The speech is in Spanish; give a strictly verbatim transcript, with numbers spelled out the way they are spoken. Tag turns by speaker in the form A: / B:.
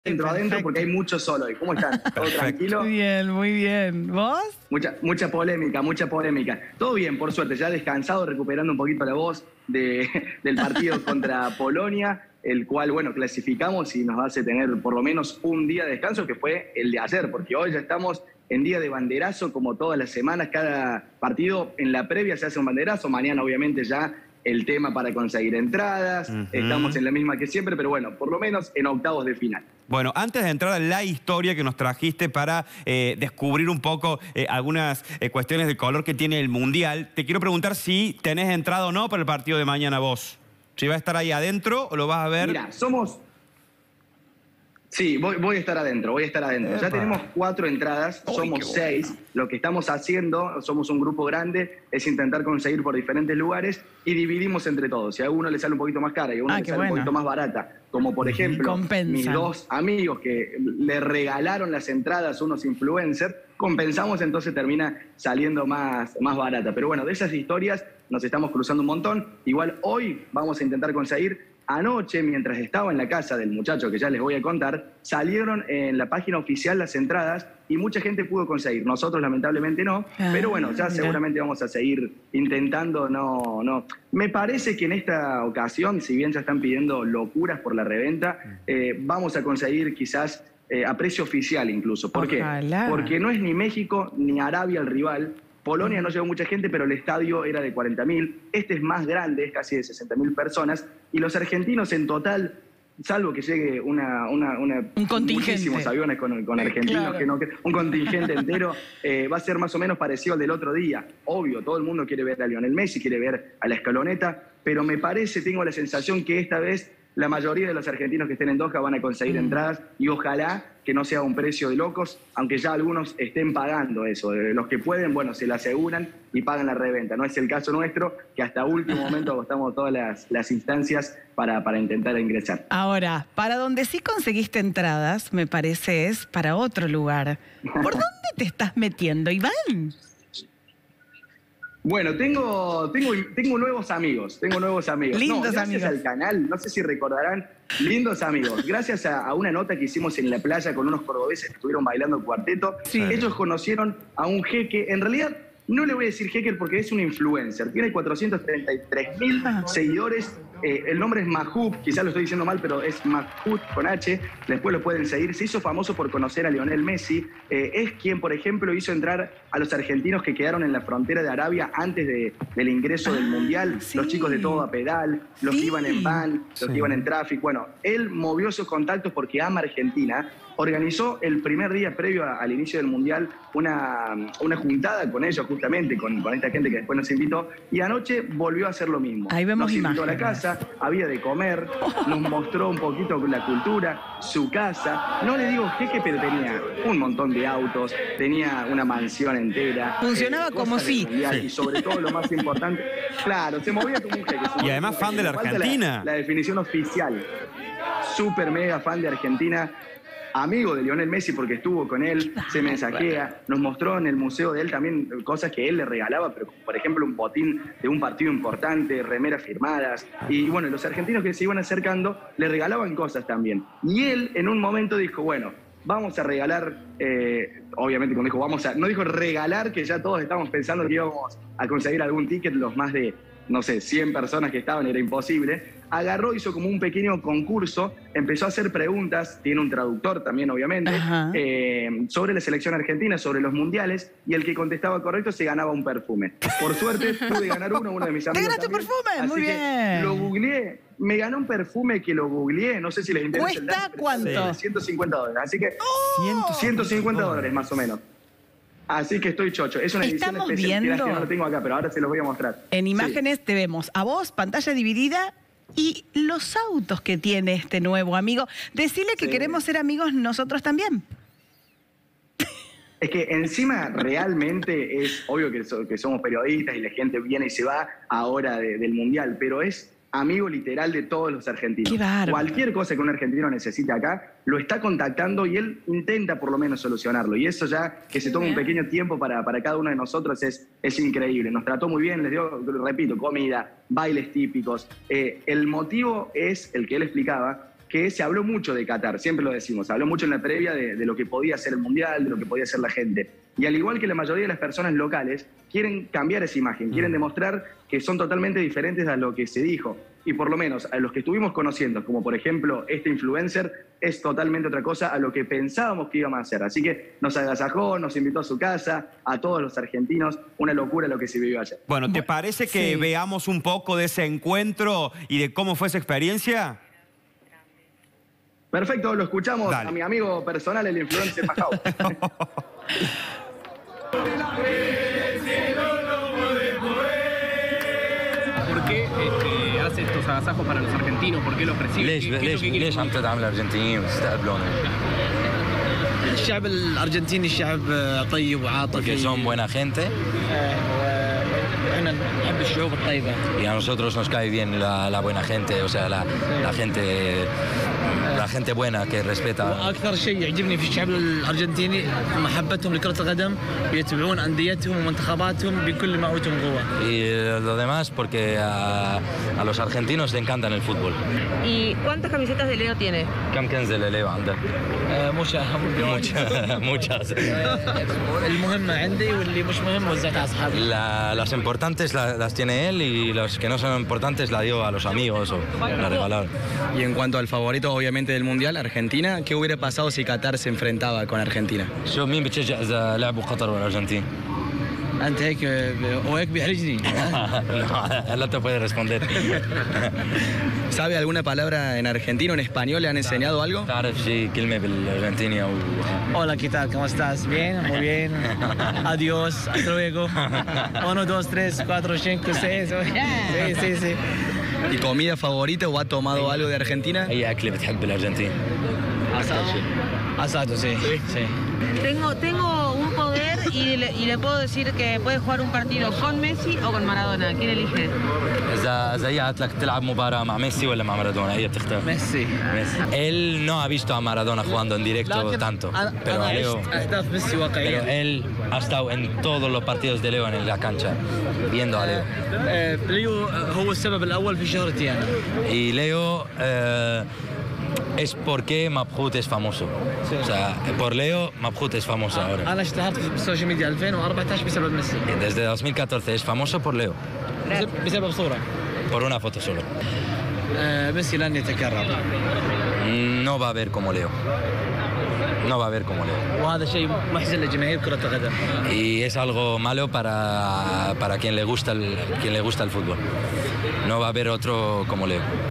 A: Adentro, adentro, porque hay mucho sol hoy. ¿Cómo están? ¿Todo tranquilo?
B: Muy bien, muy bien. ¿Vos?
A: Mucha, mucha polémica, mucha polémica. Todo bien, por suerte, ya descansado, recuperando un poquito la voz de, del partido contra Polonia, el cual, bueno, clasificamos y nos hace tener por lo menos un día de descanso, que fue el de ayer, porque hoy ya estamos en día de banderazo, como todas las semanas, cada partido en la previa se hace un banderazo, mañana obviamente ya el tema para conseguir entradas, uh-huh. Estamos en la misma que siempre, pero bueno, por lo menos en octavos de final.
C: Bueno, antes de entrar a la historia que nos trajiste para eh, descubrir un poco eh, algunas eh, cuestiones de color que tiene el Mundial, te quiero preguntar si tenés entrada o no para el partido de mañana vos. Si vas a estar ahí adentro o lo vas a ver...
A: Mira, somos... Sí, voy, voy a estar adentro, voy a estar adentro. Ya tenemos cuatro entradas, somos seis. Lo que estamos haciendo, somos un grupo grande, es intentar conseguir por diferentes lugares y dividimos entre todos. Si a uno le sale un poquito más cara y a uno
B: ah,
A: le sale
B: bueno.
A: un poquito más barata, como por ejemplo
B: Compensa.
A: mis dos amigos que le regalaron las entradas a unos influencers, compensamos, entonces termina saliendo más, más barata. Pero bueno, de esas historias nos estamos cruzando un montón. Igual hoy vamos a intentar conseguir. Anoche, mientras estaba en la casa del muchacho que ya les voy a contar, salieron en la página oficial las entradas y mucha gente pudo conseguir. Nosotros lamentablemente no, ah, pero bueno, ya mira. seguramente vamos a seguir intentando. No, no. Me parece que en esta ocasión, si bien ya están pidiendo locuras por la reventa, eh, vamos a conseguir quizás eh, a precio oficial incluso. ¿Por
B: Ojalá.
A: qué? Porque no es ni México ni Arabia el rival. Polonia no llegó mucha gente, pero el estadio era de cuarenta mil. Este es más grande, es casi de sesenta mil personas. Y los argentinos en total, salvo que llegue una, una, una
B: un contingente.
A: muchísimos aviones con, con argentinos, claro. que no, un contingente entero, eh, va a ser más o menos parecido al del otro día. Obvio, todo el mundo quiere ver a Lionel Messi, quiere ver a la Escaloneta, pero me parece, tengo la sensación que esta vez la mayoría de los argentinos que estén en Doha van a conseguir mm. entradas y ojalá que no sea un precio de locos, aunque ya algunos estén pagando eso. Los que pueden, bueno, se lo aseguran y pagan la reventa. No es el caso nuestro, que hasta último momento agotamos todas las, las instancias para, para intentar ingresar.
B: Ahora, para donde sí conseguiste entradas, me parece, es para otro lugar. ¿Por dónde te estás metiendo, Iván?
A: Bueno, tengo, tengo, tengo nuevos amigos, tengo nuevos amigos.
B: Lindos
A: no, gracias
B: amigos.
A: al canal, no sé si recordarán, lindos amigos. Gracias a, a una nota que hicimos en la playa con unos cordobeses que estuvieron bailando cuarteto, sí. Ellos conocieron a un jeque, en realidad no le voy a decir jeque porque es un influencer, tiene cuatrocientos treinta y tres mil seguidores. Eh, el nombre es Mahub, quizás lo estoy diciendo mal, pero es Mahub con H, después lo pueden seguir. Se hizo famoso por conocer a Lionel Messi, eh, es quien, por ejemplo, hizo entrar a los argentinos que quedaron en la frontera de Arabia antes de, del ingreso ah, del Mundial, sí. Los chicos de todo a pedal, los sí. que iban en van, los sí. que iban en tráfico. Bueno, él movió esos contactos porque ama Argentina, organizó el primer día previo a, al inicio del Mundial una, una juntada con ellos, justamente, con, con esta gente que después nos invitó, y anoche volvió a hacer lo mismo.
B: Ahí vemos
A: nos invitó
B: imágenes.
A: a la casa, había de comer, nos mostró un poquito la cultura, su casa. No le digo jeque, pero tenía un montón de autos, tenía una mansión entera.
B: Funcionaba eh, como si.
A: Sí. Y sobre todo lo más importante, claro, se movía como un jeque.
C: Y además fan de la Argentina.
A: La, la definición oficial. Súper mega fan de Argentina. Amigo de Lionel Messi porque estuvo con él, se mensajea, nos mostró en el museo de él también cosas que él le regalaba, pero por ejemplo un botín de un partido importante, remeras firmadas, y bueno, los argentinos que se iban acercando le regalaban cosas también. Y él en un momento dijo, bueno, vamos a regalar, eh, obviamente cuando dijo vamos a, no dijo regalar, que ya todos estábamos pensando que íbamos a conseguir algún ticket, los más de, no sé, cien personas que estaban, era imposible. Agarró, hizo como un pequeño concurso, empezó a hacer preguntas, tiene un traductor también obviamente, eh, sobre la selección argentina, sobre los mundiales, y el que contestaba correcto se ganaba un perfume. Por suerte pude ganar uno, uno de mis amigos.
B: ¿Te ganaste un perfume?
A: Así
B: muy bien.
A: Lo googleé, me ganó un perfume que lo googleé, no sé si les interesa.
B: ¿Cuesta
A: el dato,
B: cuánto?
A: ciento cincuenta dólares, así que
B: oh,
A: ciento cincuenta dólares más o menos. Así que estoy chocho. Es una edición
B: Estamos
A: especial,
B: viendo,
A: que no lo tengo acá, pero ahora se los voy a mostrar.
B: En imágenes sí. Te vemos a vos, pantalla dividida, y los autos que tiene este nuevo amigo. Decile que sí. Queremos ser amigos nosotros también.
A: Es que encima realmente es obvio que, so, que somos periodistas y la gente viene y se va ahora de, del Mundial, pero es amigo literal de todos los argentinos. Cualquier cosa que un argentino necesite acá, lo está contactando y él intenta por lo menos solucionarlo. Y eso ya, que se toma un pequeño tiempo para, para cada uno de nosotros, es, es increíble. Nos trató muy bien, les dio, repito, comida, bailes típicos. Eh, el motivo es el que él explicaba, que se habló mucho de Qatar, siempre lo decimos, se habló mucho en la previa de, de lo que podía ser el Mundial, de lo que podía ser la gente. Y al igual que la mayoría de las personas locales, quieren cambiar esa imagen, quieren demostrar que son totalmente diferentes a lo que se dijo. Y por lo menos a los que estuvimos conociendo, como por ejemplo este influencer, es totalmente otra cosa a lo que pensábamos que íbamos a hacer. Así que nos agasajó, nos invitó a su casa, a todos los argentinos, una locura lo que se vivió ayer.
C: Bueno, ¿te parece que
B: Sí.
C: veamos un poco de ese encuentro y de cómo fue esa experiencia?
A: Perfecto, lo escuchamos.
C: Dale.
A: A mi amigo personal, el influencer Majau.
D: ¿Por qué este, hace estos agasajos para los argentinos? ¿Por qué los recibe?
E: ليش
D: ¿Qué- qué es lo
E: ليش
D: que quiere
E: ليش عم تدعم الارجنتينيين وتستقبلون؟
F: الشعب الارجنتيني شعب طيب وعاطفي.
E: Que son buena gente
F: احنا نحب الشعوب الطيبه.
E: y a nosotros nos cae bien la, la buena gente, o sea, la, la gente la gente buena que respeta.
F: واكثر شيء يعجبني في الشعب الارجنتيني محبتهم لكره القدم، يتبعون انديتهم ومنتخباتهم بكل ما اوتهم قوه.
E: Y lo demás porque a, a los argentinos le encantan el fútbol.
G: ¿Y cuántas camisetas de Leo tiene?
E: كم كنزة ليو عندك؟
F: مش اهم
E: Muchas, muchas.
F: المهمه عندي واللي مش مهم وزعتها على اصحابي.
E: La- las importantes la- las tiene él y los que no son importantes la dio a los amigos o la regalaron.
H: Y en cuanto al favorito, obviamente, del Mundial, Argentina, ¿qué hubiera pasado si Qatar se enfrentaba con Argentina?
E: شو مين بتشجع إذا لعبوا قطر والأرجنتين؟
F: انت هيك وهيك بيحرجني.
E: No, no te puede responder.
H: ¿Sabe alguna palabra en argentino, en español? ¿Le han enseñado algo?
E: تعرف شي كلمة بالأرجنتيني أو
F: Hola, ¿qué tal? ¿Cómo estás? Bien, muy bien. Adiós, hasta luego. Uno, dos, tres, cuatro, cinco, seis. Sí, sí, sí.
H: ¿Y comida favorita o ha tomado algo de Argentina?
E: أي أكلة بتحب بالأرجنتين؟
F: Asado, sí, sí.
G: Tengo, tengo un poder y le, y le puedo decir que puede jugar un partido con Messi o con Maradona. ¿Quién elige?
E: إذا إذا هي قالت لك تلعب مباراة مع ميسي ولا مع مارادونا أي بتختار؟
F: Messi.
E: Messi. Él no ha visto a Maradona jugando en directo tanto,
F: أنا
E: pero a
F: أنا
E: Leo,
F: عشت أهداف ميسي
E: pero
F: واقعية.
E: él ha estado en todos los partidos de Leo en la cancha, viendo a Leo.
F: آه، ليو هو السبب الأول في شهرتي أنا.
E: Y Leo eh, es porque Mabhut es famoso. O sea, por Leo, Mabhut es famoso ahora.
F: أنا اشتهرت في السوشيال ميديا ألفين وأربعة عشر بسبب ميسي.
E: Desde dos mil catorce es famoso por Leo,
F: بسبب- بسبب صورة.
E: por una foto solo.
F: آه، ميسي لن يتكرر.
E: No va a ver como Leo. No va a ver como Leo.
F: وهذا شيء محزن لجماهير كرة القدم.
E: Y es algo malo para, para quien le gusta el, quien le gusta el fútbol. No va a haber otro como Leo.